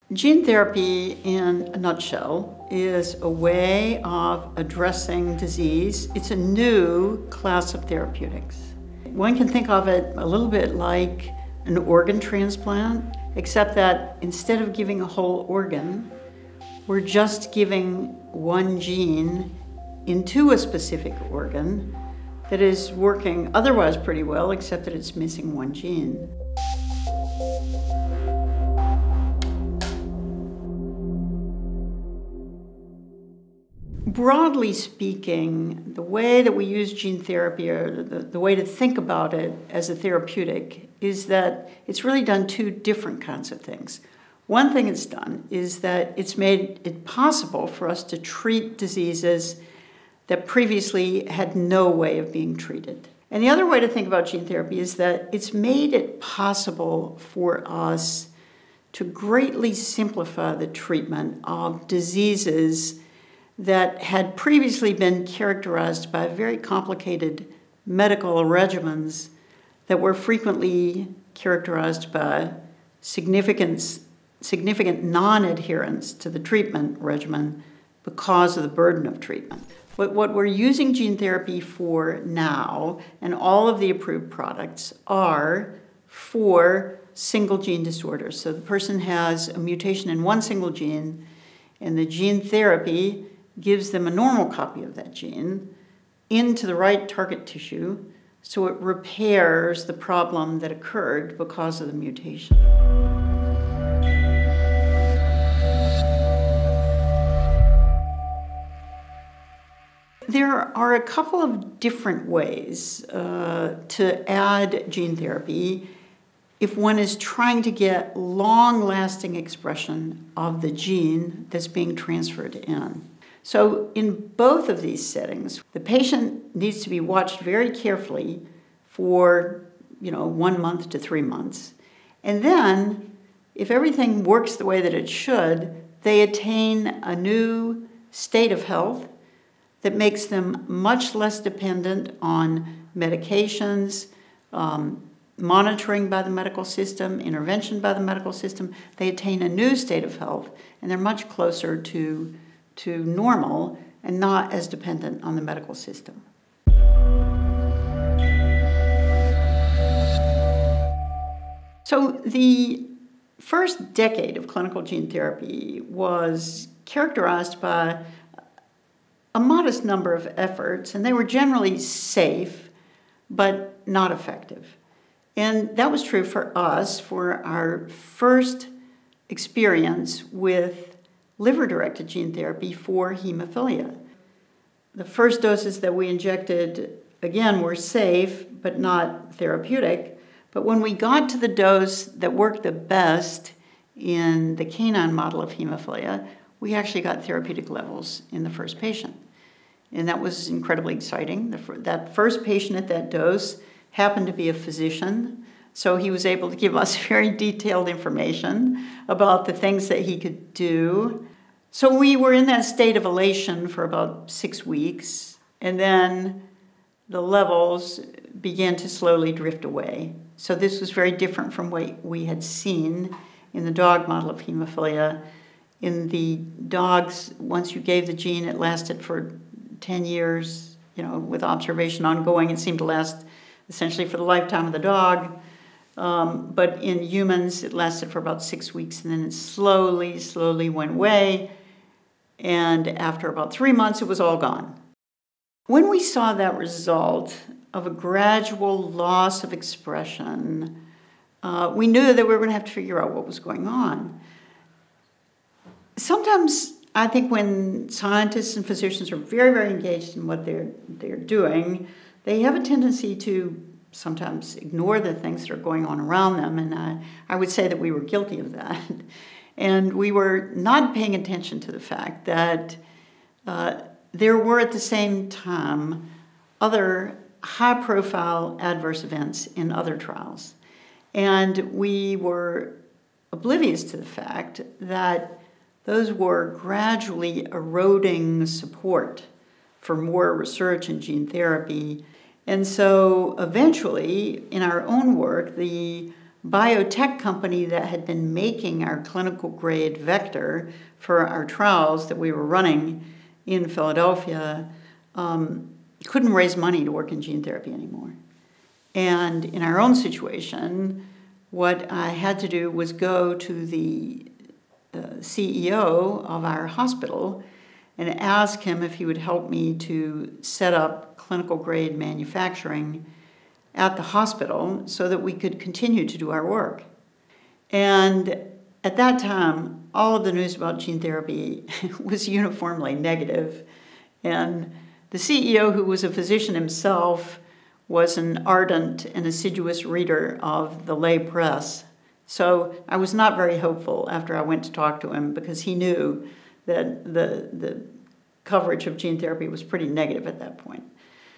Gene therapy, in a nutshell, is a way of addressing disease. It's a new class of therapeutics. One can think of it a little bit like an organ transplant, except that instead of giving a whole organ, we're just giving one gene into a specific organ that is working otherwise pretty well, except that it's missing one gene. Broadly speaking, the way that we use gene therapy, or the way to think about it as a therapeutic, is that it's really done two different kinds of things. One thing it's done is that it's made it possible for us to treat diseases that previously had no way of being treated. And the other way to think about gene therapy is that it's made it possible for us to greatly simplify the treatment of diseases that had previously been characterized by very complicated medical regimens that were frequently characterized by significant non-adherence to the treatment regimen because of the burden of treatment. But what we're using gene therapy for now, and all of the approved products, are for single gene disorders. So the person has a mutation in one single gene, and the gene therapy gives them a normal copy of that gene into the right target tissue, so it repairs the problem that occurred because of the mutation. There are a couple of different ways to add gene therapy if one is trying to get long-lasting expression of the gene that's being transferred in. So in both of these settings, the patient needs to be watched very carefully for 1 month to 3 months. And then, if everything works the way that it should, they attain a new state of health that makes them much less dependent on medications, monitoring by the medical system, intervention by the medical system. They attain a new state of health, and they're much closer to normal and not as dependent on the medical system. So the first decade of clinical gene therapy was characterized by a modest number of efforts, and they were generally safe, but not effective. And that was true for us for our first experience with liver-directed gene therapy for hemophilia. The first doses that we injected, again, were safe, but not therapeutic. But when we got to the dose that worked the best in the canine model of hemophilia, we actually got therapeutic levels in the first patient. And that was incredibly exciting. That first patient at that dose happened to be a physician, so he was able to give us very detailed information about the things that he could do. So we were in that state of elation for about 6 weeks, and then the levels began to slowly drift away. So this was very different from what we had seen in the dog model of hemophilia. In the dogs, once you gave the gene, it lasted for 10 years, with observation ongoing. It seemed to last essentially for the lifetime of the dog. But in humans, it lasted for about 6 weeks, and then it slowly went away. And after about 3 months, it was all gone. When we saw that result of a gradual loss of expression, we knew that we were going to have to figure out what was going on. Sometimes I think when scientists and physicians are very, very engaged in what they're doing, they have a tendency to sometimes ignore the things that are going on around them, and I would say that we were guilty of that. And we were not paying attention to the fact that there were at the same time other high-profile adverse events in other trials. And we were oblivious to the fact that those were gradually eroding support for more research in gene therapy. And so eventually, in our own work, the biotech company that had been making our clinical grade vector for our trials that we were running in Philadelphia couldn't raise money to work in gene therapy anymore. And in our own situation, what I had to do was go to the CEO of our hospital and ask him if he would help me to set up clinical grade manufacturing at the hospital so that we could continue to do our work. And at that time, all of the news about gene therapy was uniformly negative. And the CEO, who was a physician himself, was an ardent and assiduous reader of the lay press. So I was not very hopeful after I went to talk to him, because he knew that the coverage of gene therapy was pretty negative at that point.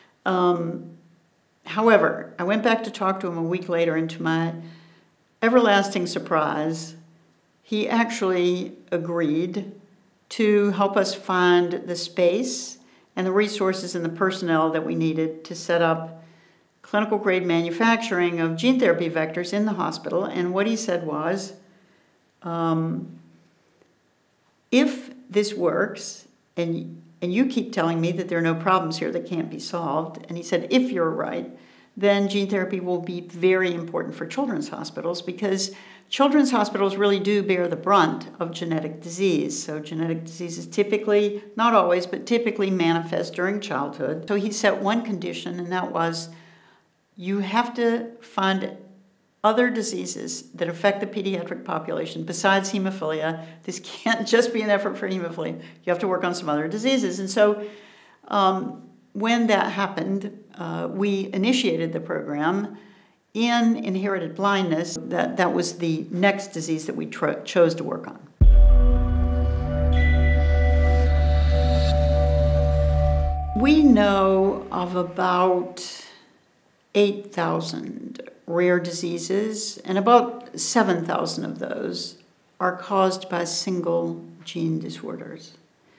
However, I went back to talk to him a week later, and to my everlasting surprise, he actually agreed to help us find the space and the resources and the personnel that we needed to set up clinical grade manufacturing of gene therapy vectors in the hospital. And what he said was, if this works, and you keep telling me that there are no problems here that can't be solved, and he said, if you're right, then gene therapy will be very important for children's hospitals, because children's hospitals really do bear the brunt of genetic disease. So genetic diseases typically, not always, but typically manifest during childhood. So he set one condition, and that was, you have to find other diseases that affect the pediatric population besides hemophilia. This can't just be an effort for hemophilia. You have to work on some other diseases. And so when that happened, we initiated the program in inherited blindness. That was the next disease that we chose to work on. We know of about 8,000 rare diseases, and about 7,000 of those are caused by single gene disorders.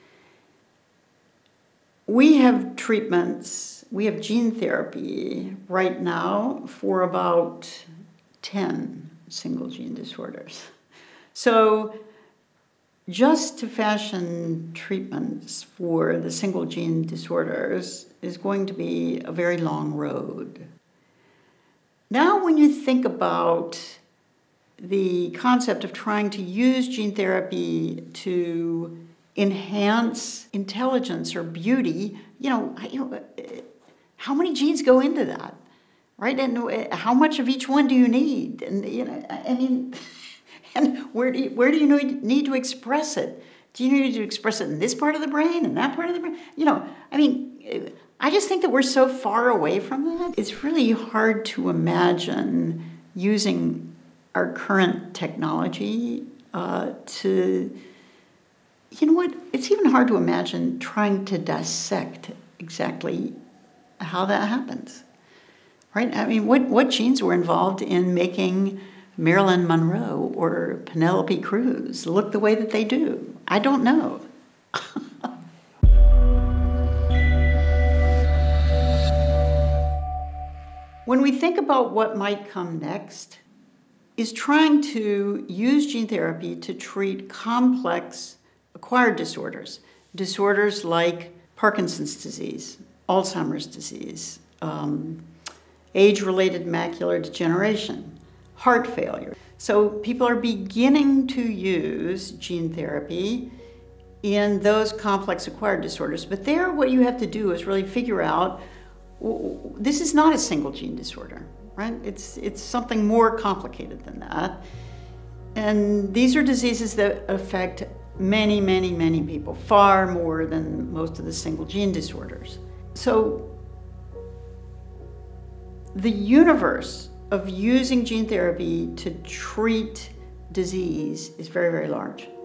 We have treatments, we have gene therapy right now for about 10 single gene disorders. So just to fashion treatments for the single gene disorders is going to be a very long road. Now, when you think about the concept of trying to use gene therapy to enhance intelligence or beauty, how many genes go into that, right? And how much of each one do you need? And and where do you need to express it? Do you need to express it in this part of the brain and that part of the brain? I just think that we're so far away from that. It's really hard to imagine using our current technology it's even hard to imagine trying to dissect exactly how that happens, right? I mean, what genes were involved in making Marilyn Monroe or Penelope Cruz look the way that they do? I don't know. When we think about what might come next, is trying to use gene therapy to treat complex acquired disorders. Disorders like Parkinson's disease, Alzheimer's disease, age-related macular degeneration, heart failure. So people are beginning to use gene therapy in those complex acquired disorders. But there, what you have to do is really figure out, this is not a single gene disorder, right? It's something more complicated than that. And these are diseases that affect many, many, many people, far more than most of the single gene disorders. So the universe of using gene therapy to treat disease is very, very large.